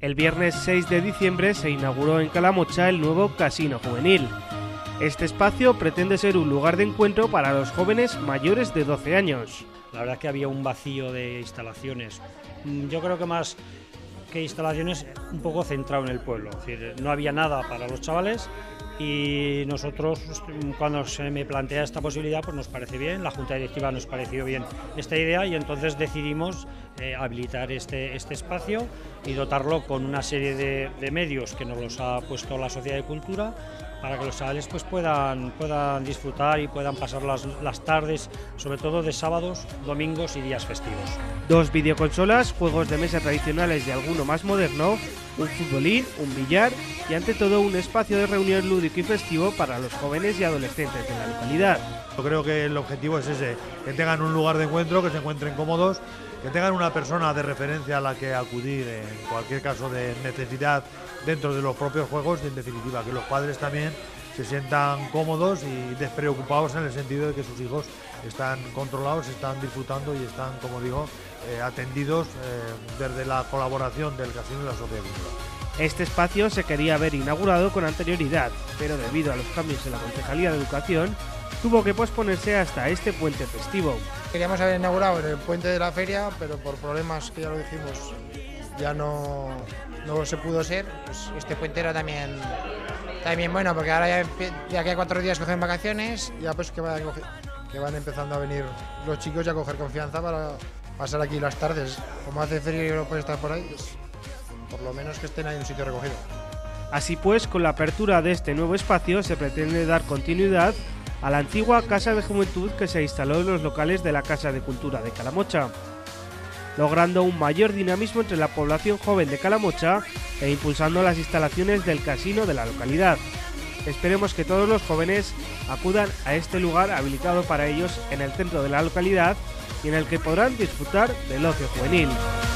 El viernes 6 de diciembre se inauguró en Calamocha el nuevo Casino Juvenil. Este espacio pretende ser un lugar de encuentro para los jóvenes mayores de 12 años. La verdad que había un vacío de instalaciones. Yo creo que más que instalaciones, un poco centrado en el pueblo. Es decir, no había nada para los chavales y nosotros, cuando se me plantea esta posibilidad, pues nos parece bien, la Junta Directiva nos pareció bien esta idea y entonces decidimos habilitar este espacio y dotarlo con una serie de medios que nos los ha puesto la Sociedad de Cultura para que los chavales pues puedan disfrutar y puedan pasar las tardes, sobre todo de sábados, domingos y días festivos. 2 videoconsolas, juegos de mesa tradicionales y alguno más moderno, un futbolín, un billar y ante todo un espacio de reunión lúdico y festivo para los jóvenes y adolescentes de la localidad. Yo creo que el objetivo es ese, que tengan un lugar de encuentro, que se encuentren cómodos, que tengan una persona de referencia a la que acudir en cualquier caso de necesidad dentro de los propios juegos y en definitiva que los padres también se sientan cómodos y despreocupados en el sentido de que sus hijos están controlados, están disfrutando y están, como digo, atendidos desde la colaboración del casino y la Sociedad de Cultura. Este espacio se quería haber inaugurado con anterioridad, pero debido a los cambios en la Concejalía de Educación, tuvo que posponerse hasta este puente festivo. Queríamos haber inaugurado en el puente de la feria, pero por problemas que ya lo dijimos, ya no se pudo ser. Pues este puente era también bueno, porque ahora ya que 4 días cogen vacaciones, ya pues que van empezando a venir los chicos ya a coger confianza para pasar aquí las tardes. Como hace frío y no pueden estar por ahí, pues por lo menos que estén ahí en un sitio recogido. Así pues, con la apertura de este nuevo espacio se pretende dar continuidad a la antigua Casa de Juventud que se instaló en los locales de la Casa de Cultura de Calamocha, logrando un mayor dinamismo entre la población joven de Calamocha e impulsando las instalaciones del casino de la localidad. Esperemos que todos los jóvenes acudan a este lugar habilitado para ellos en el centro de la localidad y en el que podrán disfrutar del ocio juvenil.